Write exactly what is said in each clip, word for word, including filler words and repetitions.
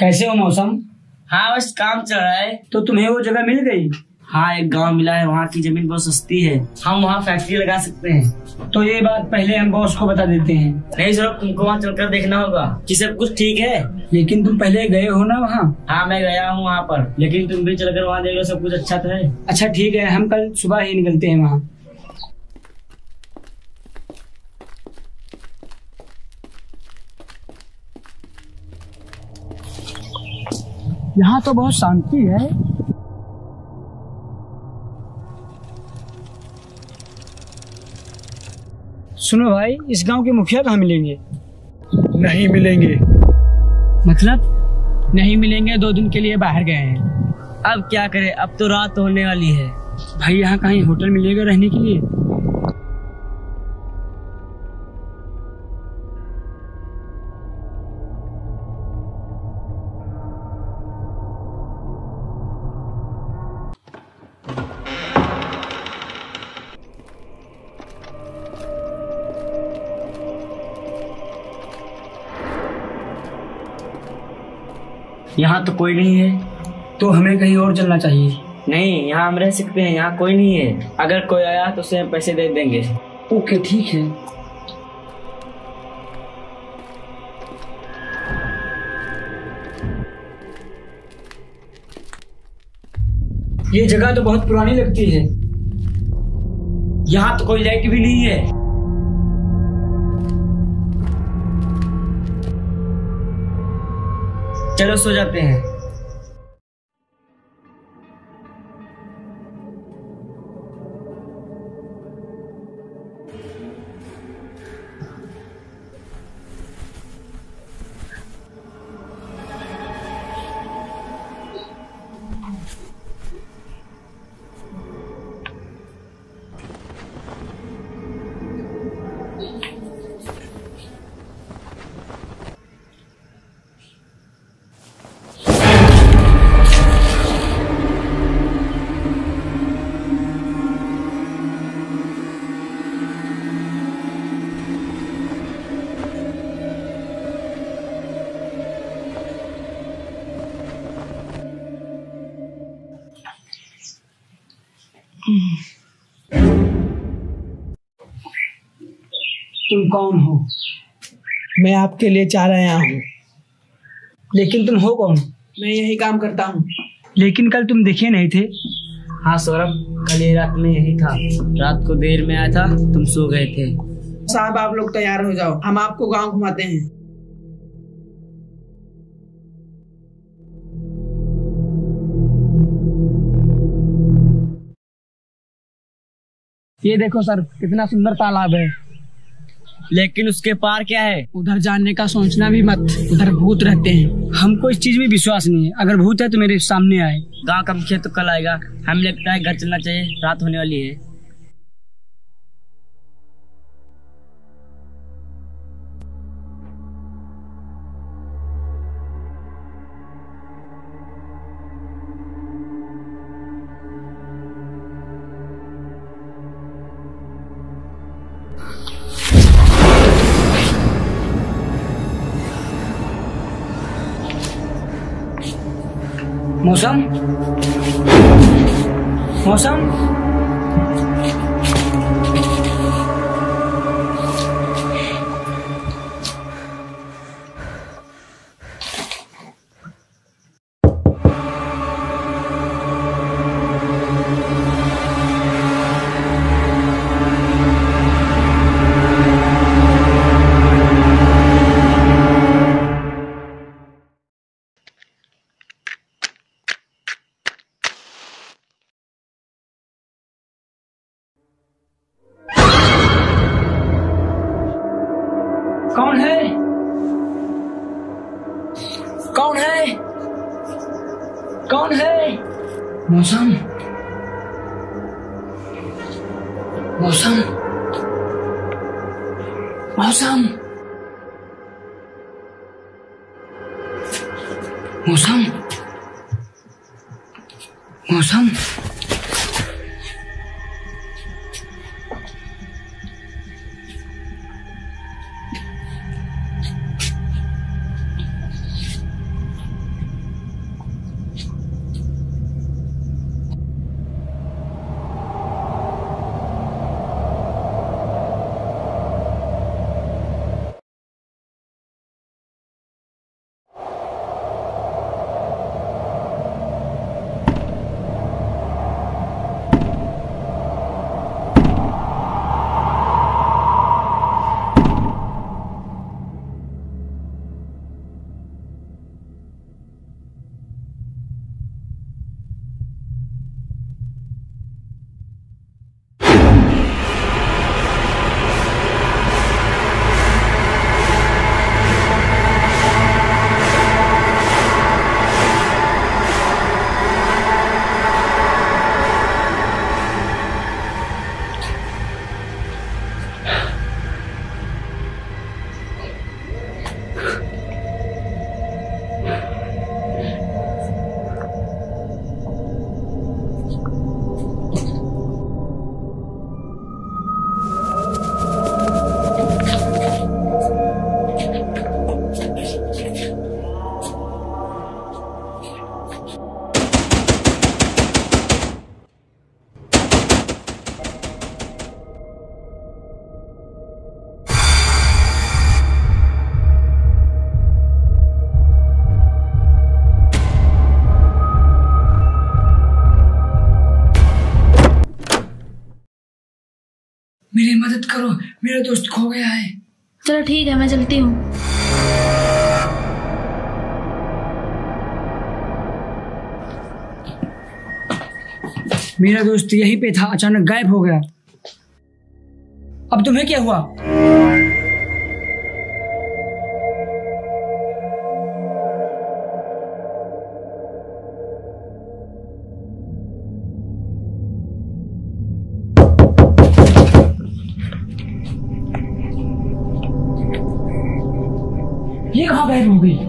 कैसे हो मौसम? हाँ बस काम चल रहा है। तो तुम्हें वो जगह मिल गई? हाँ एक गांव मिला है, वहाँ की जमीन बहुत सस्ती है, हम वहाँ फैक्ट्री लगा सकते हैं। तो ये बात पहले हम बॉस को बता देते हैं। नहीं सर, तुमको वहाँ चलकर देखना होगा कि सब कुछ ठीक है। लेकिन तुम पहले गए हो ना वहाँ? हाँ मैं गया हूँ वहाँ पर, लेकिन तुम भी चलकर वहाँ देख लो, सब कुछ अच्छा तो है। अच्छा ठीक है, हम कल सुबह ही निकलते हैं वहाँ। यहाँ तो बहुत शांति है। सुनो भाई, इस गांव के मुखिया कहाँ मिलेंगे? नहीं मिलेंगे। मतलब नहीं मिलेंगे? दो दिन के लिए बाहर गए हैं। अब क्या करें, अब तो रात होने वाली है। भाई यहाँ कहीं होटल मिलेगा रहने के लिए? यहाँ तो कोई नहीं है। तो हमें कहीं और चलना चाहिए। नहीं, यहाँ हम रह सकते हैं, यहाँ कोई नहीं है। अगर कोई आया तो उसे हम पैसे दे देंगे। ओके ठीक है। ये जगह तो बहुत पुरानी लगती है। यहाँ तो कोई लाइट भी नहीं है। चलो सो जाते हैं। तुम कौन हो? मैं आपके लिए चाह रहा हूँ। लेकिन तुम हो कौन? मैं यही काम करता हूँ। लेकिन कल तुम दिखे नहीं थे। हाँ सौरभ, कल ये रात में यही था। रात को देर में आया था, तुम सो गए थे। साहब आप लोग तैयार हो जाओ, हम आपको गांव घुमाते हैं। ये देखो सर, कितना सुंदर तालाब है। लेकिन उसके पार क्या है? उधर जाने का सोचना भी मत, उधर भूत रहते हैं। हमको इस चीज में विश्वास नहीं है। अगर भूत है तो मेरे सामने आए। गांव का मुखिया तो कल आएगा, हमें लगता है घर चलना चाहिए, रात होने वाली है। मौसम, मौसम, कौन है? कौन है? कौन है? मौसम, मौसम, मौसम, मौसम, मौसम। मेरी मदद करो, मेरा दोस्त खो गया है। चलो ठीक है, मैं चलती हूँ। मेरा दोस्त यहीं पे था, अचानक गायब हो गया। अब तुम्हें क्या हुआ? ये कहाँ गायब हो गई?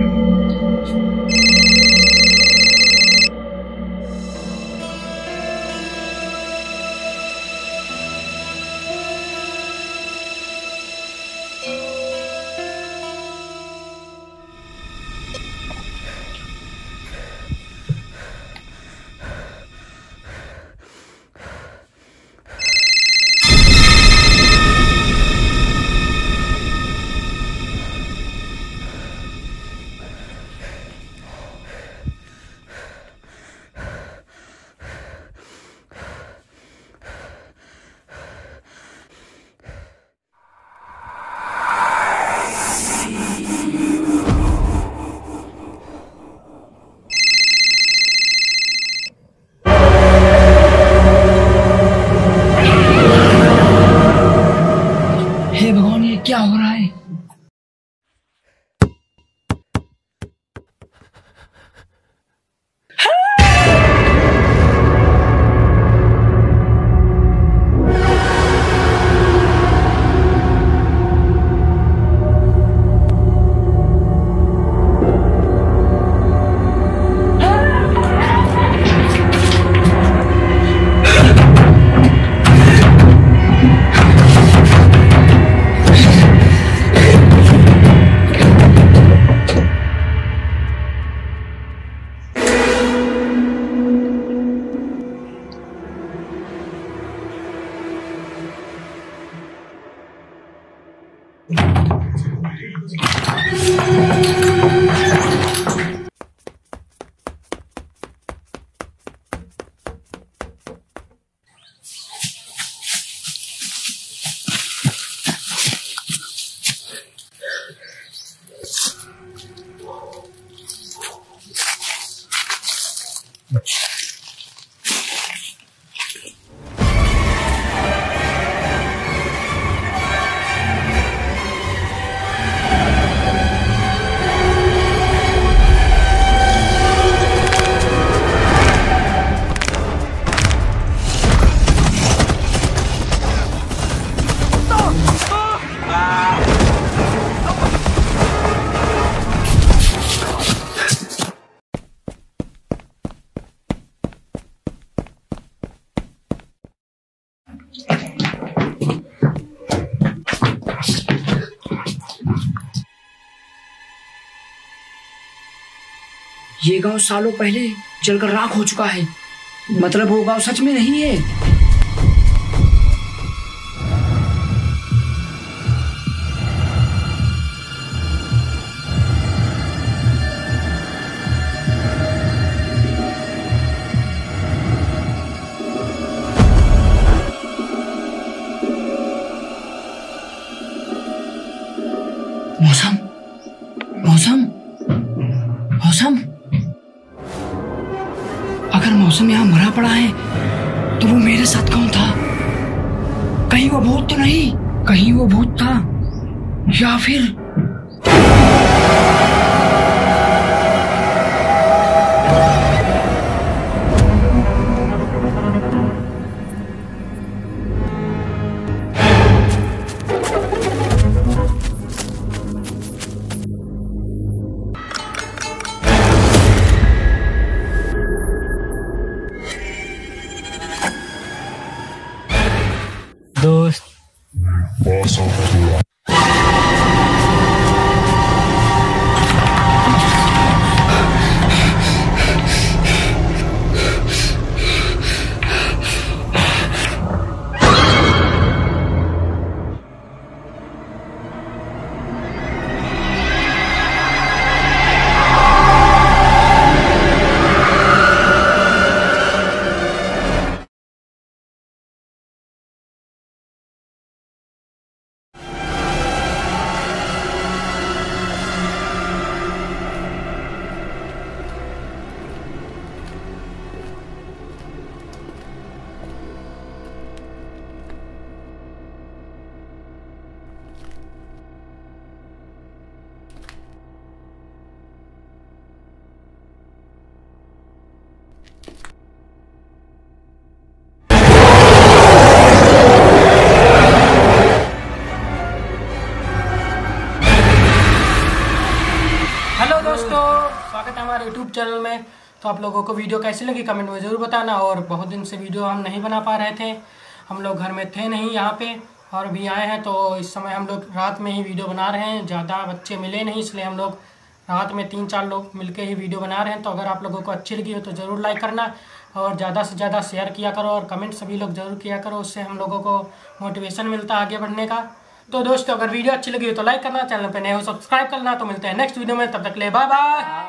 हे भगवान, ये क्या हो रहा है? ये गांव सालों पहले जलकर राख हो चुका है। मतलब वो गांव सच में नहीं है। मौसम, मौसम, मौसम। अगर मौसम यहाँ मरा पड़ा है तो वो मेरे साथ कौन था? कहीं वो भूत तो नहीं? कहीं वो भूत था या फिर हेलो दोस्तों, स्वागत है हमारे यूट्यूब चैनल में। तो आप लोगों को वीडियो कैसी लगी कमेंट में ज़रूर बताना। और बहुत दिन से वीडियो हम नहीं बना पा रहे थे, हम लोग घर में थे नहीं यहाँ पे, और अभी आए हैं तो इस समय हम लोग रात में ही वीडियो बना रहे हैं। ज़्यादा बच्चे मिले नहीं, इसलिए हम लोग रात में तीन चार लोग मिलके ही वीडियो बना रहे हैं। तो अगर आप लोगों को अच्छी लगी हो तो ज़रूर लाइक करना और ज़्यादा से ज़्यादा शेयर किया करो और कमेंट सभी लोग ज़रूर किया करो, उससे हम लोगों को मोटिवेशन मिलता है आगे बढ़ने का। तो दोस्तों, अगर वीडियो अच्छी लगी हो तो लाइक करना, चैनल पे नए हो सब्सक्राइब करना। तो मिलते हैं नेक्स्ट वीडियो में, तब तक ले बाय बाय।